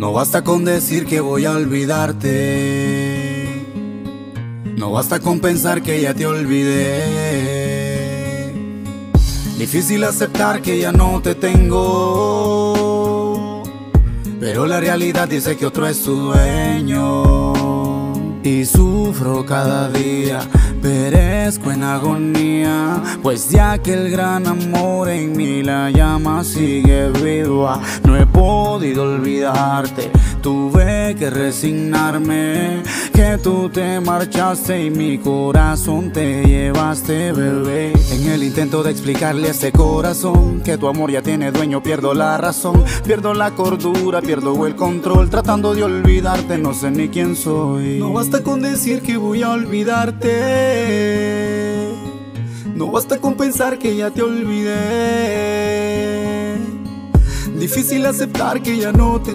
No basta con decir que voy a olvidarte, no basta con pensar que ya te olvidé. Difícil aceptar que ya no te tengo, pero la realidad dice que otro es tu dueño. Y sufro cada día, perezco en agonía, pues ya que el gran amor en mí la llama sigue viva. No he podido olvidarte, tuve que resignarme, que tú te marchaste y mi corazón te llevaste, bebé. En el intento de explicarle a este corazón que tu amor ya tiene dueño, pierdo la razón, pierdo la cordura, pierdo el control. Tratando de olvidarte no sé ni quién soy. No basta con decir que voy a olvidarte, no basta con pensar que ya te olvidé. Difícil aceptar que ya no te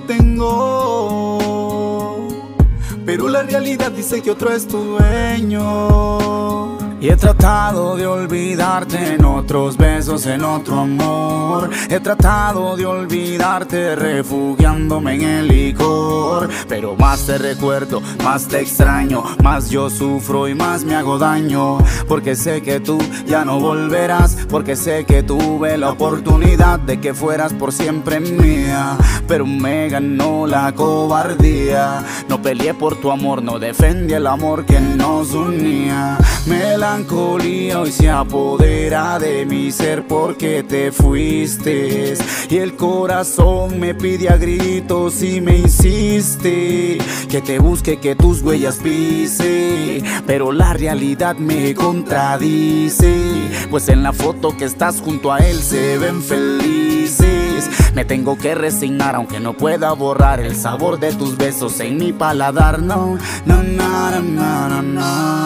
tengo, pero la realidad dice que otro es tu dueño. Y he tratado de olvidarte en otros besos, en otro amor. He tratado de olvidarte refugiándome en el licor, pero más te recuerdo, más te extraño, más yo sufro y más me hago daño. Porque sé que tú ya no volverás, porque sé que tuve la oportunidad de que fueras por siempre mía, pero me ganó la cobardía. No peleé por tu amor, no defendí el amor que nos unía. Melancolía hoy se apodera de mi ser porque te fuiste, y el corazón me pide a gritos y me insiste que te busque, que tus huellas pise, pero la realidad me contradice, pues en la foto que estás junto a él se ven felices. Me tengo que resignar aunque no pueda borrar el sabor de tus besos en mi paladar. No, no, no, no, no, no.